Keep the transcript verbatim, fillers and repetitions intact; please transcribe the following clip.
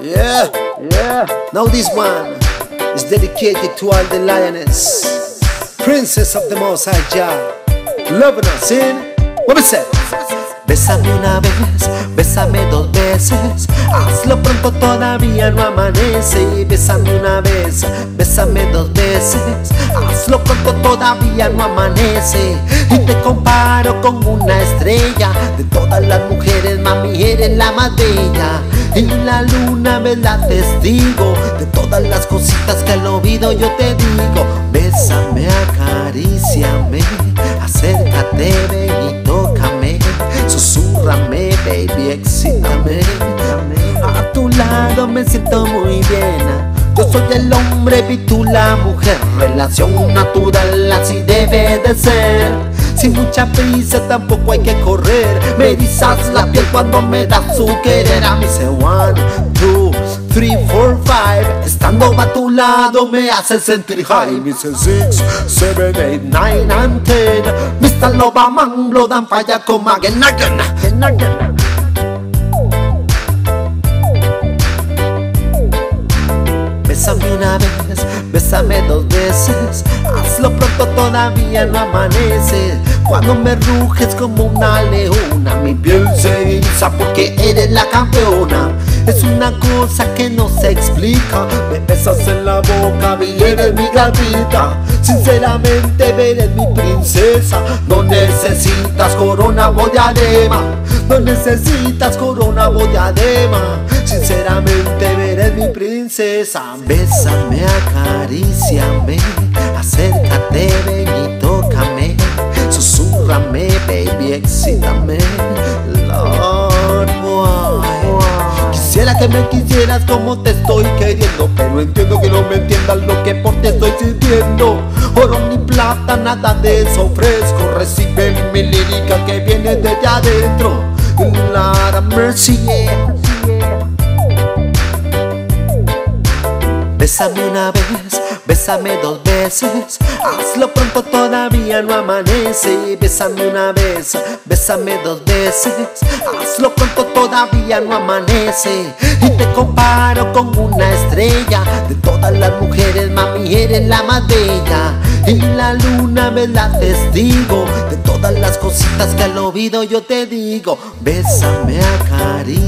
Yeah, yeah. Now this one is dedicated to all the lioness, princess of the Most High Jah, loving us in. What we say? Bésame una vez, bésame dos veces, hazlo pronto, todavía no amanece. Bésame una vez, bésame dos veces, hazlo pronto, todavía no amanece. Y te comparo con una estrella, de todas las mujeres, mami, eres la más bella. Y la luna me la testigo, de todas las cositas que al oído yo te digo. Bésame, acaríciame, acércate, ven y tócame, susurrame, baby, excítame. A tu lado me siento muy bien. Yo soy el hombre y tú la mujer, relación natural, así debe de ser. Sin mucha prisa tampoco hay que correr, me erizas la piel cuando me das su querer. A mí se one, two, three, four, five, estando a tu lado me hace sentir high. Me dice six, seven, eight, nine and ten, mister Lobaman, blood and fire come again, again, again, again. Bésame una vez, bésame dos veces, hazlo pronto, todavía no amanece. Cuando me ruges como una leona, mi piel se eriza porque eres la campeona. Es una cosa que no se explica, me besas en la boca y eres mi gatita. Sinceramente eres mi princesa, no necesitas corona o diadema, no necesitas corona o diadema. Sinceramente eres mi princesa. Bésame, acaríciame, acércate, ven y tócame, susurrame, baby, excítame. Lord, boy, quisiera que me quisieras como te estoy queriendo, pero entiendo que no me entiendas lo que por ti estoy sintiendo. Oro ni plata, nada de eso ofrezco, recibe mi lírica que viene desde adentro. Lord have mercy, yeah. Bésame una vez, bésame dos veces, hazlo pronto, todavía no amanece. Bésame una vez, bésame dos veces, hazlo pronto, todavía no amanece. Y te comparo con una estrella, de todas las mujeres, mami, eres la más bella. Y la luna me la testigo, de todas las cositas que al oído yo te digo. Bésame, acaríciame,